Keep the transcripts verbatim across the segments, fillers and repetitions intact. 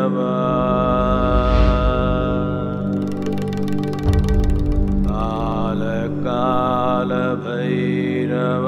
काल काल भैरव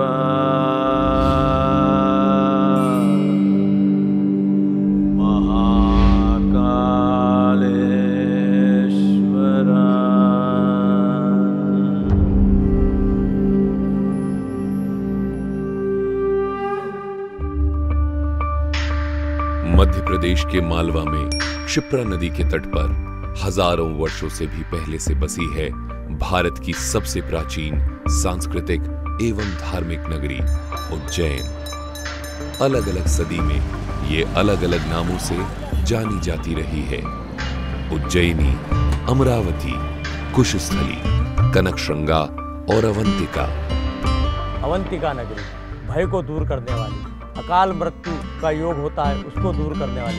मध्य प्रदेश के मालवा में क्षिप्रा नदी के तट पर हजारों वर्षों से भी पहले से बसी है भारत की सबसे प्राचीन सांस्कृतिक एवं धार्मिक नगरी उज्जैन। अलग अलग सदी में ये अलग अलग नामों से जानी जाती रही है। उज्जैनी, अमरावती, कुशस्थली, कनकश्रृंगा और अवंतिका। अवंतिका नगरी भय को दूर करने वाली, अकाल मृत्यु का योग होता है उसको दूर करने वाली।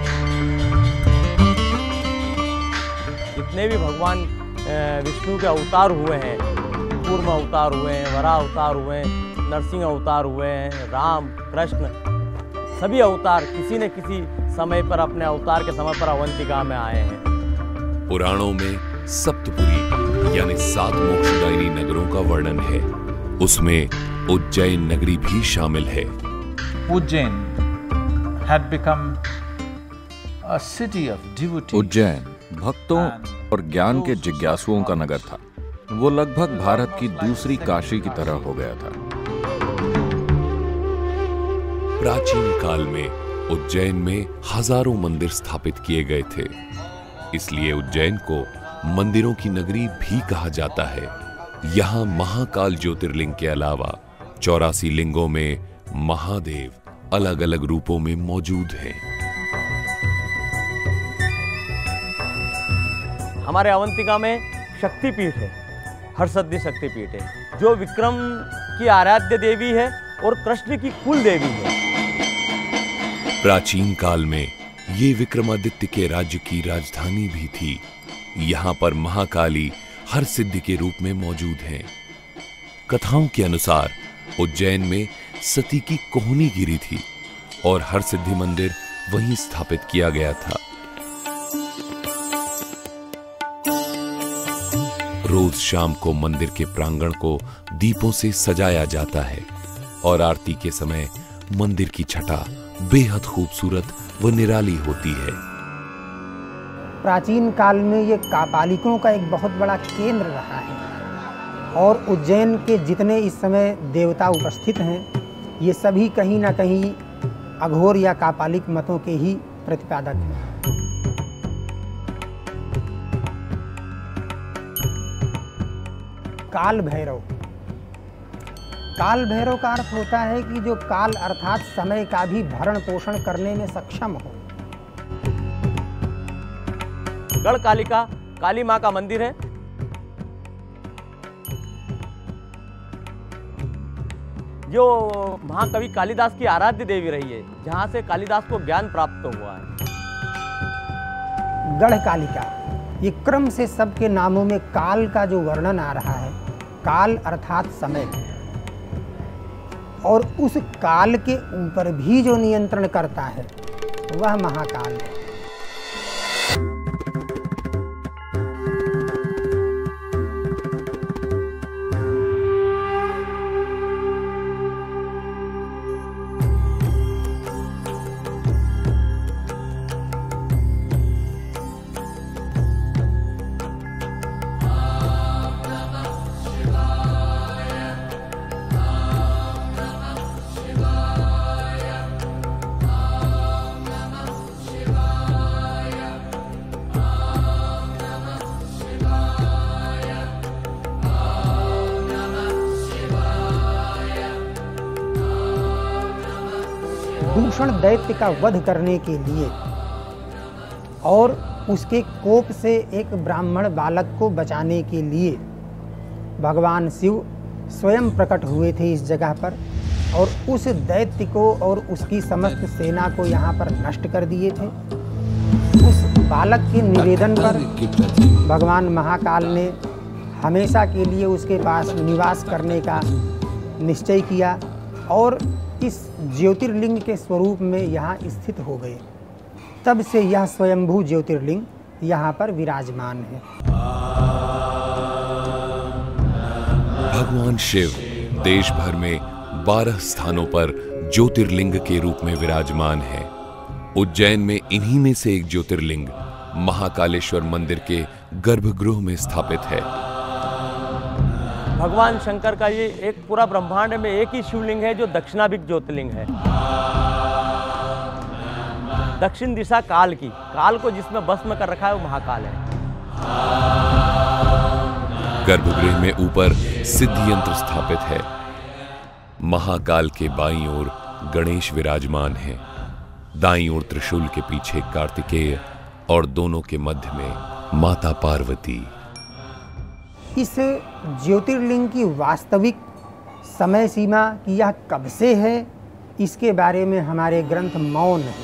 जितने भी भगवान विष्णु के अवतार हुए हैं, कूर्म अवतार हुए हैं, वराह अवतार हुए हैं, नरसिंह अवतार हुए हैं, राम कृष्ण, सभी अवतार किसी न किसी समय पर अपने अवतार के समय पर अवंतिका में आए हैं। पुराणों में सप्तपुरी यानी सात मोक्षदायिनी नगरों का वर्णन है, उसमें उज्जैन नगरी भी शामिल है। Ujjain had become a city of devotees. Ujjain भक्तों और ज्ञान के जिज्ञासुओं का नगर था। वो लगभग भारत की दूसरी काशी की तरह हो गया था। प्राचीन काल में उज्जैन में हजारों मंदिर स्थापित किए गए थे, इसलिए उज्जैन को मंदिरों की नगरी भी कहा जाता है। यहाँ महाकाल ज्योतिर्लिंग के अलावा चौरासी लिंगों में महादेव अलग अलग रूपों में मौजूद हैं। हमारे अवंतिका में शक्तिपीठ है, हरसिद्धि शक्तिपीठ है, जो विक्रम की आराध्य देवी है और कृष्ण की कुल देवी है। प्राचीन काल में ये विक्रमादित्य के राज्य की राजधानी भी थी। यहाँ पर महाकाली हरसिद्धि के रूप में मौजूद हैं। कथाओं के अनुसार उज्जैन में सती की कोहनी गिरी थी और हरसिद्धि मंदिर वहीं स्थापित किया गया था। रोज शाम को मंदिर के प्रांगण को दीपों से सजाया जाता है और आरती के समय मंदिर की छटा बेहद खूबसूरत व निराली होती है। प्राचीन काल में ये कापालिकों का एक बहुत बड़ा केंद्र रहा है और उज्जैन के जितने इस समय देवता उपस्थित हैं, ये सभी कहीं ना कहीं अघोर या कापालिक मतों के ही प्रतिपादक हैं। काल भैरव। काल भैरव का अर्थ होता है कि जो काल अर्थात समय का भी भरण पोषण करने में सक्षम हो। गढ़कालिका काली माँ का मंदिर है। जो महाकवि कालिदास की आराध्य देवी रही है, जहाँ से कालिदास को ज्ञान प्राप्त हुआ है। गढ़कालिका, ये क्रम से सबके नामों में काल का जो वर्णन आ रहा है, काल अर्थात समय, और उस काल के ऊपर भी जो नियंत्रण करता है वह महाकाल है। दूषण दैत्य का वध करने के लिए और उसके कोप से एक ब्राह्मण बालक को बचाने के लिए भगवान शिव स्वयं प्रकट हुए थे इस जगह पर और उस दैत्य को और उसकी समस्त सेना को यहाँ पर नष्ट कर दिए थे। उस बालक के निवेदन पर भगवान महाकाल ने हमेशा के लिए उसके पास निवास करने का निश्चय किया और इस ज्योतिर्लिंग के स्वरूप में यहाँ स्थित हो गए। तब से यह स्वयंभू ज्योतिर्लिंग यहाँ पर विराजमान है। भगवान शिव देश भर में बारह स्थानों पर ज्योतिर्लिंग के रूप में विराजमान है। उज्जैन में इन्हीं में से एक ज्योतिर्लिंग महाकालेश्वर मंदिर के गर्भगृह में स्थापित है। भगवान शंकर का ये एक पूरा ब्रह्मांड में एक ही शिवलिंग है जो दक्षिणाभिमुख ज्योतिर्लिंग है। दक्षिण दिशा काल की, काल को जिसमें भस्म कर रखा है वो महाकाल है। गर्भगृह में ऊपर सिद्धि यंत्र स्थापित है। महाकाल के बाईं ओर गणेश विराजमान है, दाईं ओर त्रिशूल के पीछे कार्तिकेय और दोनों के मध्य में माता पार्वती। इस ज्योतिर्लिंग की वास्तविक समय सीमा की यह कब से है, इसके बारे में हमारे ग्रंथ मौन है।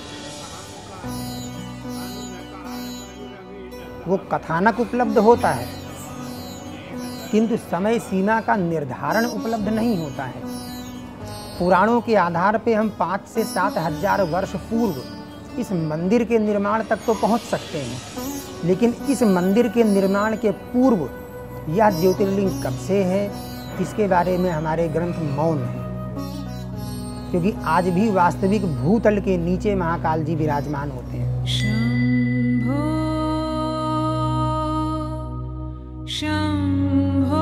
वो कथानक उपलब्ध होता है किंतु समय सीमा का निर्धारण उपलब्ध नहीं होता है। पुराणों के आधार पे हम पाँच से सात हजार वर्ष पूर्व इस मंदिर के निर्माण तक तो पहुंच सकते हैं, लेकिन इस मंदिर के निर्माण के पूर्व यह ज्योतिर्लिंग कब से है, इसके बारे में हमारे ग्रंथ मौन है। क्योंकि आज भी वास्तविक भूतल के नीचे महाकाल जी विराजमान होते हैं। शंभो शंभो।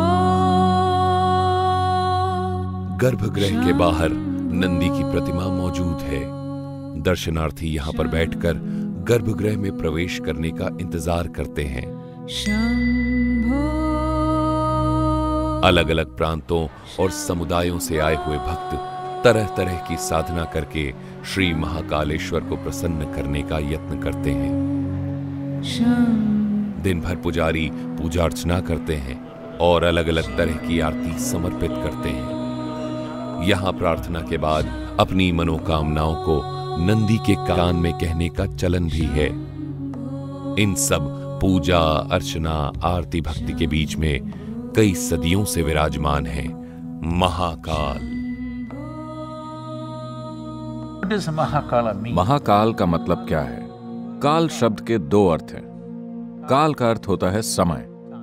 गर्भगृह के बाहर नंदी की प्रतिमा मौजूद है। दर्शनार्थी यहाँ पर बैठकर गर्भगृह में प्रवेश करने का इंतजार करते हैं। अलग अलग प्रांतों और समुदायों से आए हुए भक्त तरह तरह की साधना करके श्री महाकालेश्वर को प्रसन्न करने का यत्न करते हैं। दिन भर पुजारी पूजा अर्चना करते हैं और अलग अलग तरह की आरती समर्पित करते हैं। यहाँ प्रार्थना के बाद अपनी मनोकामनाओं को नंदी के कान में कहने का चलन भी है। इन सब पूजा अर्चना आरती भक्ति के बीच में कई सदियों से विराजमान है महाकाल। महाकाल का मतलब क्या है? काल शब्द के दो अर्थ हैं। काल का अर्थ होता है समय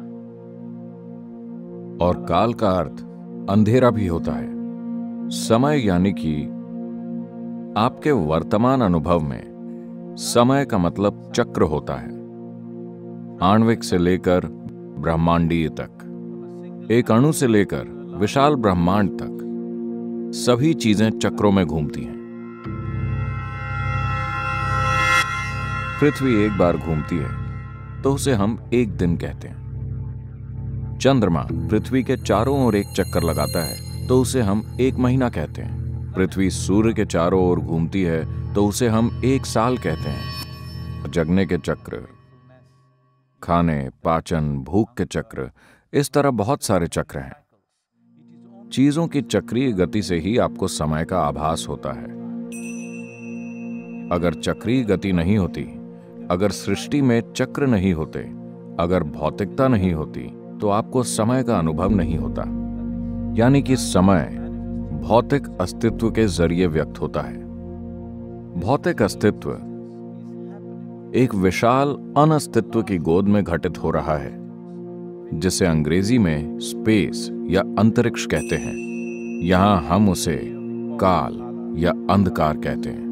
और काल का अर्थ अंधेरा भी होता है। समय यानी कि आपके वर्तमान अनुभव में समय का मतलब चक्र होता है। आणविक से लेकर ब्रह्मांडीय तक, एक अणु से लेकर विशाल ब्रह्मांड तक सभी चीजें चक्रों में घूमती हैं। पृथ्वी एक बार घूमती है तो उसे हम एक दिन कहते हैं। चंद्रमा पृथ्वी के चारों ओर एक चक्कर लगाता है तो उसे हम एक महीना कहते हैं। पृथ्वी सूर्य के चारों ओर घूमती है तो उसे हम एक साल कहते हैं। जगने के चक्र, खाने पाचन भूख के चक्र, इस तरह बहुत सारे चक्र हैं। चीजों की चक्रीय गति से ही आपको समय का आभास होता है। अगर चक्रीय गति नहीं होती, अगर सृष्टि में चक्र नहीं होते, अगर भौतिकता नहीं होती तो आपको समय का अनुभव नहीं होता। यानी कि समय भौतिक अस्तित्व के जरिए व्यक्त होता है। भौतिक अस्तित्व एक विशाल अनस्तित्व की गोद में घटित हो रहा है, जिसे अंग्रेजी में स्पेस या अंतरिक्ष कहते हैं। यहां हम उसे काल या अंधकार कहते हैं।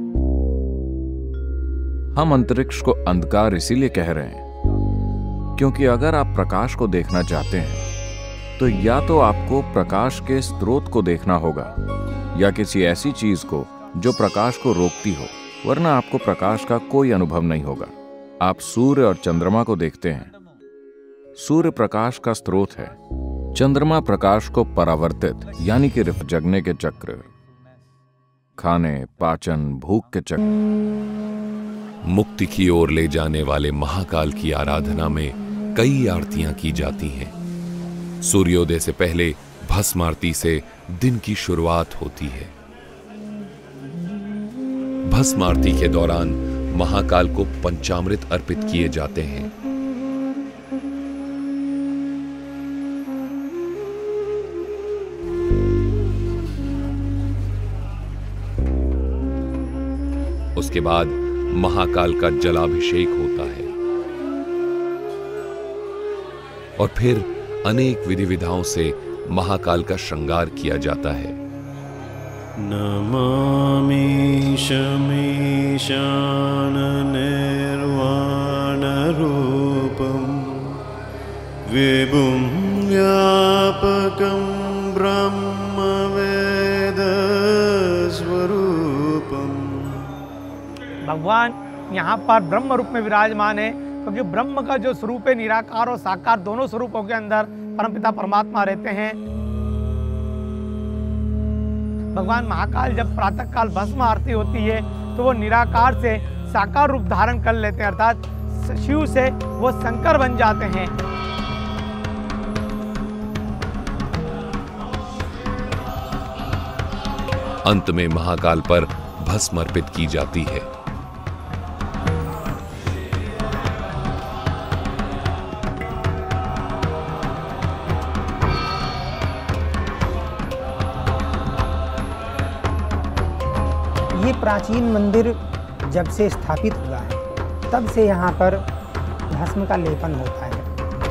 हम अंतरिक्ष को अंधकार इसीलिए कह रहे हैं क्योंकि अगर आप प्रकाश को देखना चाहते हैं तो या तो आपको प्रकाश के स्रोत को देखना होगा या किसी ऐसी चीज को जो प्रकाश को रोकती हो, वरना आपको प्रकाश का कोई अनुभव नहीं होगा। आप सूर्य और चंद्रमा को देखते हैं। सूर्य प्रकाश का स्रोत है, चंद्रमा प्रकाश को परावर्तित यानी कि रिफ जगने के चक्र, खाने पाचन भूख के चक्र। मुक्ति की ओर ले जाने वाले महाकाल की आराधना में कई आरतियां की जाती हैं। सूर्योदय से पहले भस्म आरती से दिन की शुरुआत होती है। भस्म आरती के दौरान महाकाल को पंचामृत अर्पित किए जाते हैं। उसके बाद महाकाल का जलाभिषेक होता है और फिर अनेक विधि विधाओं से महाकाल का श्रृंगार किया जाता है। नमामि शमीशान निर्वाण रूपम विभुं व्यापकं ब्रह्म वेद स्वरूपम। भगवान यहाँ पर ब्रह्म रूप में विराजमान है, क्योंकि ब्रह्म का जो स्वरूप है निराकार और साकार दोनों स्वरूपों के अंदर परमपिता परमात्मा रहते हैं। भगवान महाकाल जब प्रातः काल भस्म आरती होती है तो वो निराकार से साकार रूप धारण कर लेते हैं, अर्थात शिव से वो शंकर बन जाते हैं। अंत में महाकाल पर भस्म अर्पित की जाती है। ये प्राचीन मंदिर जब से स्थापित हुआ है तब से यहाँ पर भस्म का लेपन होता है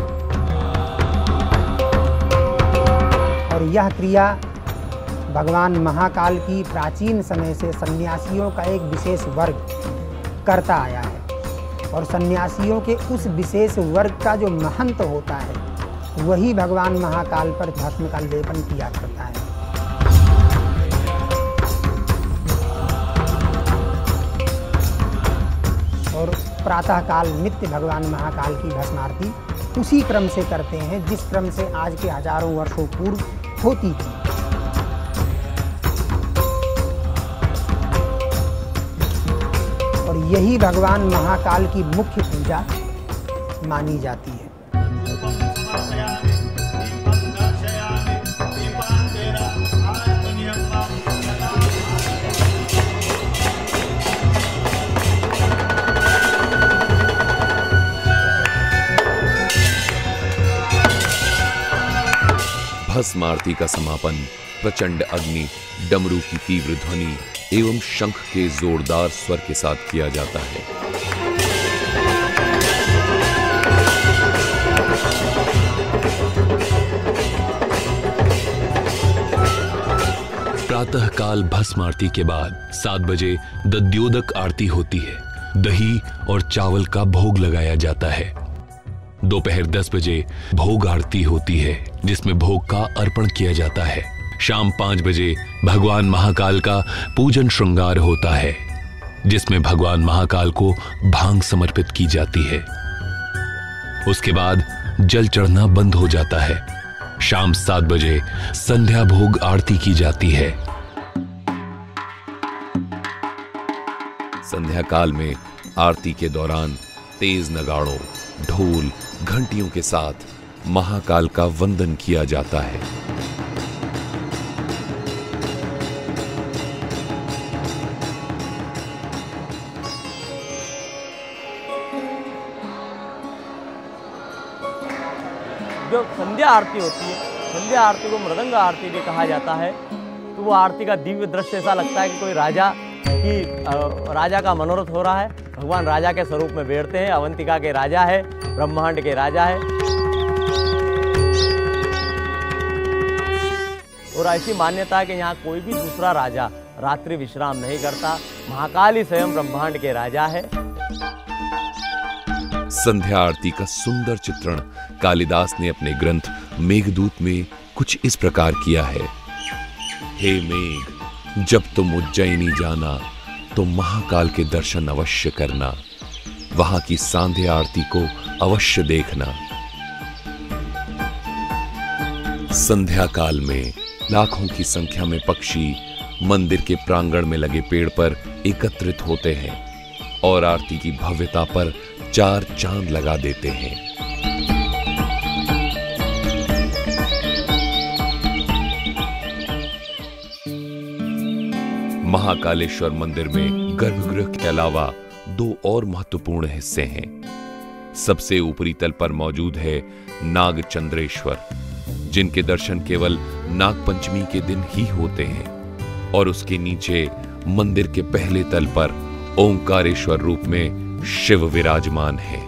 और यह क्रिया भगवान महाकाल की प्राचीन समय से सन्यासियों का एक विशेष वर्ग करता आया है और सन्यासियों के उस विशेष वर्ग का जो महंत होता है वही भगवान महाकाल पर भस्म का लेपन किया करता है। और प्रातःकाल नित्य भगवान महाकाल की भस्म आरती उसी क्रम से करते हैं जिस क्रम से आज के हजारों वर्षों पूर्व होती थी। और यही भगवान महाकाल की मुख्य पूजा मानी जाती है। भस्म आरती का समापन प्रचंड अग्नि, डमरू की तीव्र ध्वनि एवं शंख के जोरदार स्वर के साथ किया जाता है। प्रातःकाल भस्म आरती के बाद सात बजे दध्योदक आरती होती है। दही और चावल का भोग लगाया जाता है। दोपहर दस बजे भोग आरती होती है जिसमें भोग का अर्पण किया जाता है। शाम पांच बजे भगवान महाकाल का पूजन श्रृंगार होता है जिसमें भगवान महाकाल को भांग समर्पित की जाती है। उसके बाद जल चढ़ना बंद हो जाता है। शाम सात बजे संध्या भोग आरती की जाती है। संध्या काल में आरती के दौरान तेज नगाड़ों, ढोल, घंटियों के साथ महाकाल का वंदन किया जाता है। जो संध्या आरती होती है, संध्या आरती को मृदंग आरती भी कहा जाता है। तो वो आरती का दिव्य दृश्य ऐसा लगता है कि कोई राजा की राजा का मनोरथ हो रहा है। भगवान राजा के स्वरूप में बैठते हैं। अवंतिका के राजा है, ब्रह्मांड के राजा है। और ऐसी मान्यता है कि यहाँ कोई भी दूसरा राजा रात्रि विश्राम नहीं करता। महाकाल ही स्वयं ब्रह्मांड के राजा है। संध्या आरती का सुंदर चित्रण कालिदास ने अपने ग्रंथ मेघदूत में कुछ इस प्रकार किया है। हे मेघ, जब तुम उज्जैनी जाना तो महाकाल के दर्शन अवश्य करना, वहां की संध्या आरती को अवश्य देखना। संध्या काल में लाखों की संख्या में पक्षी मंदिर के प्रांगण में लगे पेड़ पर एकत्रित होते हैं और आरती की भव्यता पर चार चांद लगा देते हैं। महाकालेश्वर मंदिर में गर्भगृह के अलावा दो और महत्वपूर्ण हिस्से हैं। सबसे ऊपरी तल पर मौजूद है नागचंद्रेश्वर, जिनके दर्शन केवल नागपंचमी के दिन ही होते हैं, और उसके नीचे मंदिर के पहले तल पर ओंकारेश्वर रूप में शिव विराजमान है।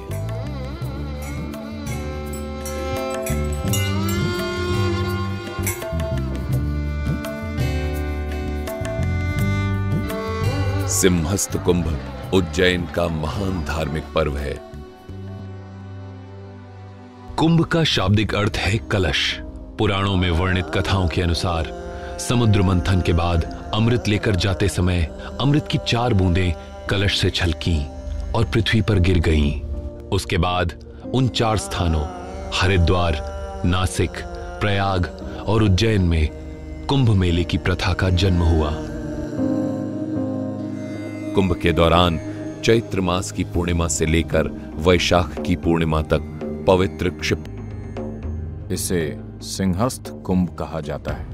सिंहस्थ कुंभ उज्जैन का महान धार्मिक पर्व है। कुंभ का शाब्दिक अर्थ है कलश। पुराणों में वर्णित कथाओं के अनुसार समुद्र मंथन के बाद अमृत लेकर जाते समय अमृत की चार बूंदें कलश से छलकीं और पृथ्वी पर गिर गईं। उसके बाद उन चार स्थानों हरिद्वार, नासिक, प्रयाग और उज्जैन में कुंभ मेले की प्रथा का जन्म हुआ। कुंभ के दौरान चैत्र मास की पूर्णिमा से लेकर वैशाख की पूर्णिमा तक पवित्र क्षिप इसे सिंहस्थ कुंभ कहा जाता है।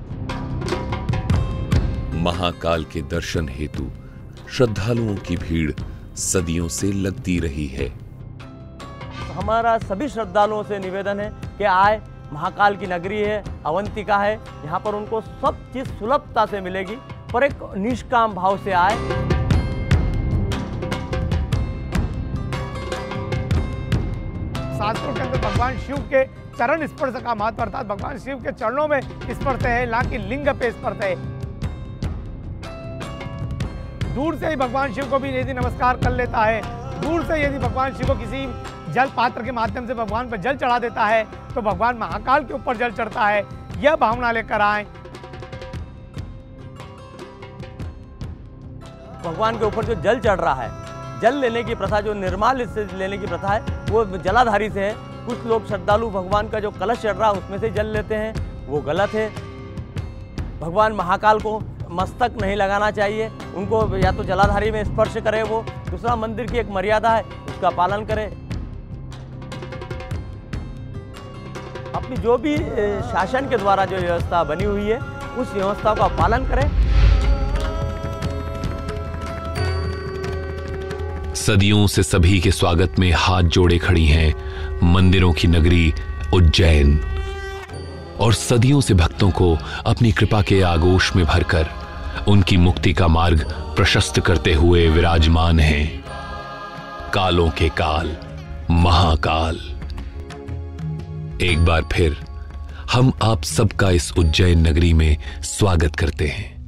महाकाल के दर्शन हेतु श्रद्धालुओं की भीड़ सदियों से लगती रही है। हमारा सभी श्रद्धालुओं से निवेदन है कि आए, महाकाल की नगरी है, अवंतिका है, यहाँ पर उनको सब चीज सुलभता से मिलेगी, पर एक निष्काम भाव से आए। शास्त्रों के अंदर भगवान शिव के चरण स्पर्श का महत्व, अर्थात भगवान शिव के चरणों में स्पर्श है, ना कि लिंग पे स्पर्श है। दूर से ही भगवान शिव को भी यदि नमस्कार कर लेता है, दूर से यदि भगवान शिव को किसी जल पात्र के माध्यम से भगवान पर जल चढ़ा देता है, तो भगवान महाकाल के ऊपर जल चढ़ता है। यह भावना लेकर आए। भगवान के ऊपर जो जल चढ़ रहा है, जल लेने की प्रथा, जो निर्माल से लेने की प्रथा है, वो जलाधारी से है। कुछ लोग श्रद्धालु भगवान का जो कलश चढ़ रहा है उसमें से जल लेते हैं, वो गलत है। भगवान महाकाल को मस्तक नहीं लगाना चाहिए, उनको या तो जलाधारी में स्पर्श करे। वो दूसरा, मंदिर की एक मर्यादा है, उसका पालन करें। अपनी जो भी शासन के द्वारा जो व्यवस्था बनी हुई है, उस व्यवस्था का पालन करें। सदियों से सभी के स्वागत में हाथ जोड़े खड़ी हैं मंदिरों की नगरी उज्जैन, और सदियों से भक्तों को अपनी कृपा के आगोश में भरकर उनकी मुक्ति का मार्ग प्रशस्त करते हुए विराजमान हैं कालों के काल महाकाल। एक बार फिर हम आप सबका इस उज्जैन नगरी में स्वागत करते हैं।